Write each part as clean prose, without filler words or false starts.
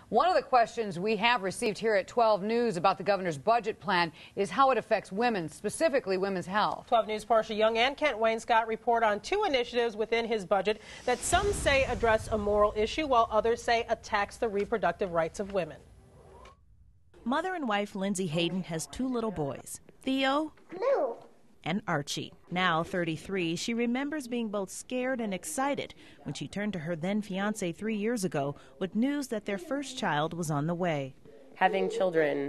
One of the questions we have received here at 12 News about the governor's budget plan is how it affects women, specifically women's health. 12 News' Portia Young and Kent Wainscott report on two initiatives within his budget that some say address a moral issue while others say attacks the reproductive rights of women. Mother and wife Lindsay Hayden has two little boys, Theo and Archie. Now 33, she remembers being both scared and excited when she turned to her then fiance 3 years ago with news that their first child was on the way. Having children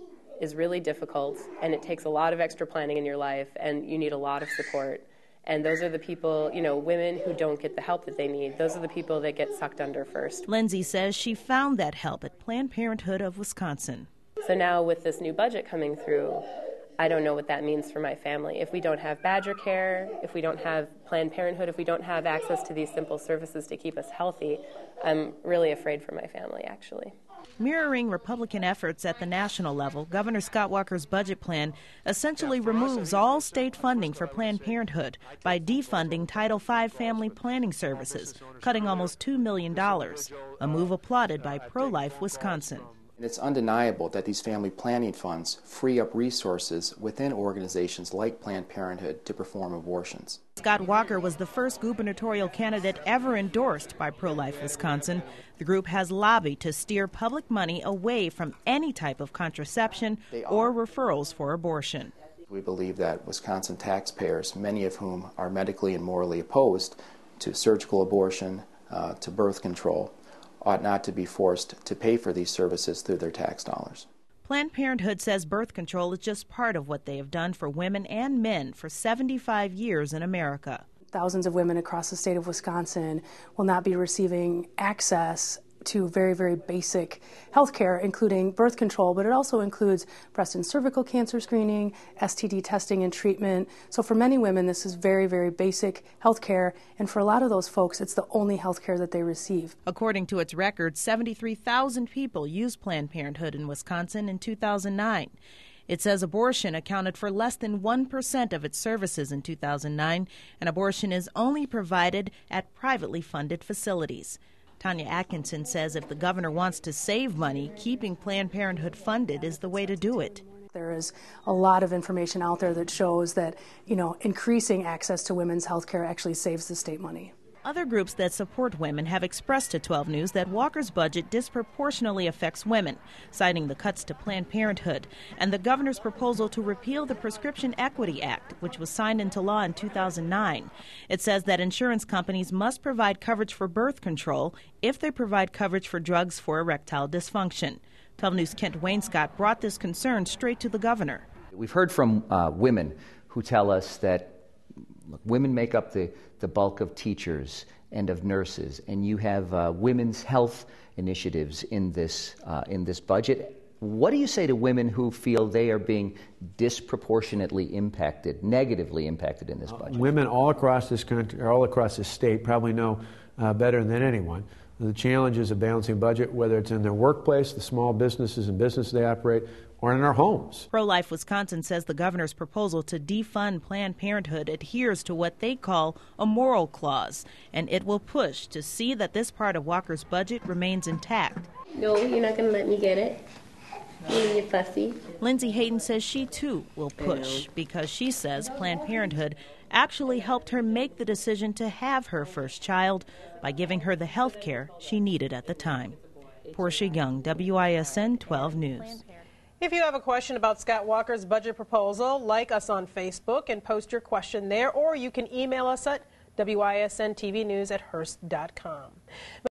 is really difficult, and it takes a lot of extra planning in your life, and you need a lot of support. And those are the people, women who don't get the help that they need. Those are the people that get sucked under first. Lindsay says she found that help at Planned Parenthood of Wisconsin. So now with this new budget coming through, I don't know what that means for my family. If we don't have Badger Care, if we don't have Planned Parenthood, if we don't have access to these simple services to keep us healthy, I'm really afraid for my family, actually. Mirroring Republican efforts at the national level, Governor Scott Walker's budget plan essentially removes all state funding for Planned Parenthood by defunding Title V family planning services, cutting almost $2 million, a move applauded by Pro-Life Wisconsin. It's undeniable that these family planning funds free up resources within organizations like Planned Parenthood to perform abortions. Scott Walker was the first gubernatorial candidate ever endorsed by Pro-Life Wisconsin. The group has lobbied to steer public money away from any type of contraception or referrals for abortion. We believe that Wisconsin taxpayers, many of whom are medically and morally opposed to surgical abortion, to birth control, ought not to be forced to pay for these services through their tax dollars. Planned Parenthood says birth control is just part of what they have done for women and men for 75 years in America. Thousands of women across the state of Wisconsin will not be receiving access to very, very basic health care, including birth control, but it also includes breast and cervical cancer screening, STD testing and treatment. So for many women, this is very, very basic health care, and for a lot of those folks, it's the only health care that they receive. According to its records, 73,000 people used Planned Parenthood in Wisconsin in 2009. It says abortion accounted for less than 1% of its services in 2009, and abortion is only provided at privately funded facilities. Tanya Atkinson says if the governor wants to save money, keeping Planned Parenthood funded is the way to do it. There is a lot of information out there that shows that, increasing access to women's health care actually saves the state money. Other groups that support women have expressed to 12 News that Walker's budget disproportionately affects women, citing the cuts to Planned Parenthood and the governor's proposal to repeal the Prescription Equity Act, which was signed into law in 2009. It says that insurance companies must provide coverage for birth control if they provide coverage for drugs for erectile dysfunction. 12 News' Kent Wainscott brought this concern straight to the governor. We've heard from women who tell us that women make up the bulk of teachers and of nurses, and you have women's health initiatives in this budget. What do you say to women who feel they are being disproportionately impacted, negatively impacted in this budget? Women all across this country, or all across this state, probably know better than anyone the challenges of balancing budget, whether it's in their workplace, the small businesses and business they operate, or in our homes. Pro-Life Wisconsin says the governor's proposal to defund Planned Parenthood adheres to what they call a moral clause, and it will push to see that this part of Walker's budget remains intact. No, you're not going to let me get it. You're fussy. Lindsay Hayden says she, too, will push because she says Planned Parenthood actually helped her make the decision to have her first child by giving her the health care she needed at the time. Portia Young, WISN 12 News. If you have a question about Scott Walker's budget proposal, like us on Facebook and post your question there, or you can email us at wisntvnews@hearst.com.